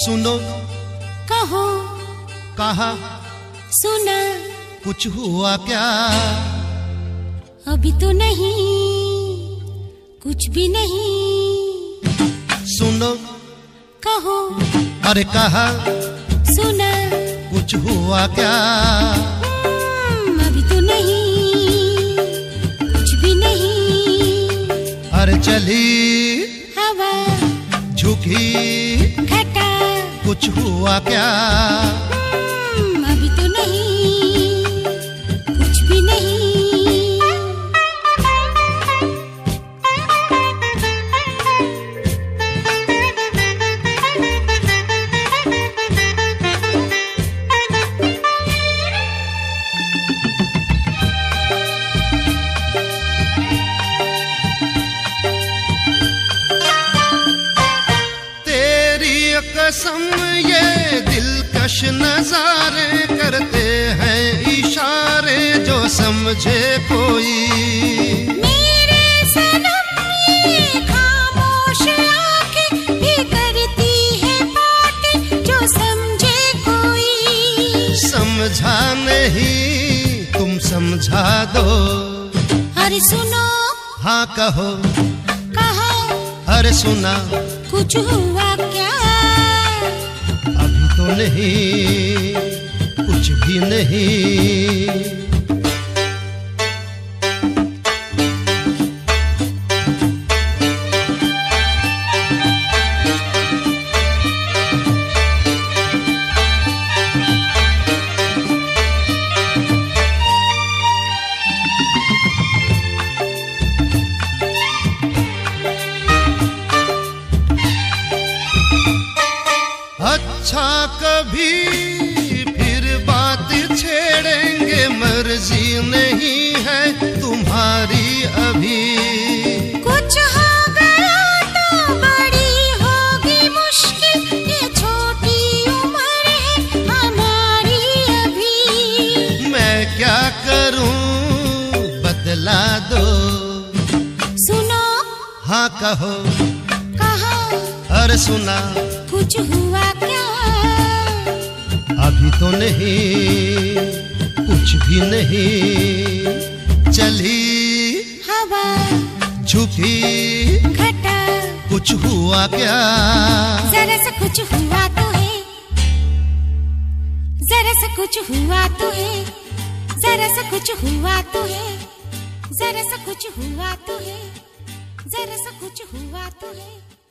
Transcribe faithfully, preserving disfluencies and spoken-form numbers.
सुनो कहो कहा सुना कुछ हुआ क्या? अभी तो नहीं, कुछ भी नहीं। सुनो कहो अरे कहा सुना कुछ हुआ क्या? हम्म, अभी तो नहीं, कुछ भी नहीं। अरे चली हवा झुकी घटा कुछ हुआ क्या? हम्म, अभी तो नहीं, कुछ भी नहीं। कसम ये दिलकश नजारे करते हैं इशारे जो समझे कोई। मेरे सनम ये खामोश आंखें भी करती है बातें जो समझे कोई। समझा नहीं तुम समझा दो। अरे सुनो हाँ कहो कहा अरे सुना कुछ हुआ क्या? अभी तो नहीं, कुछ भी नहीं। अच्छा कभी फिर बात छेड़ेंगे, मर्जी नहीं है तुम्हारी अभी। कुछ हो गया तो बड़ी होगी मुश्किल, ये छोटी उम्र है हमारी अभी। मैं क्या करूं बदला दो। सुनो हाँ कहो कहा अरे सुना कुछ हुआ क्या? अभी तो नहीं, कुछ भी नहीं। चली हवा झुकी घटा कुछ हुआ क्या? जरा सा कुछ हुआ तो है, जरा सा कुछ हुआ तो है, जरा सा कुछ हुआ तो है, जरा सा कुछ हुआ तो है, जरा सा कुछ हुआ तो है।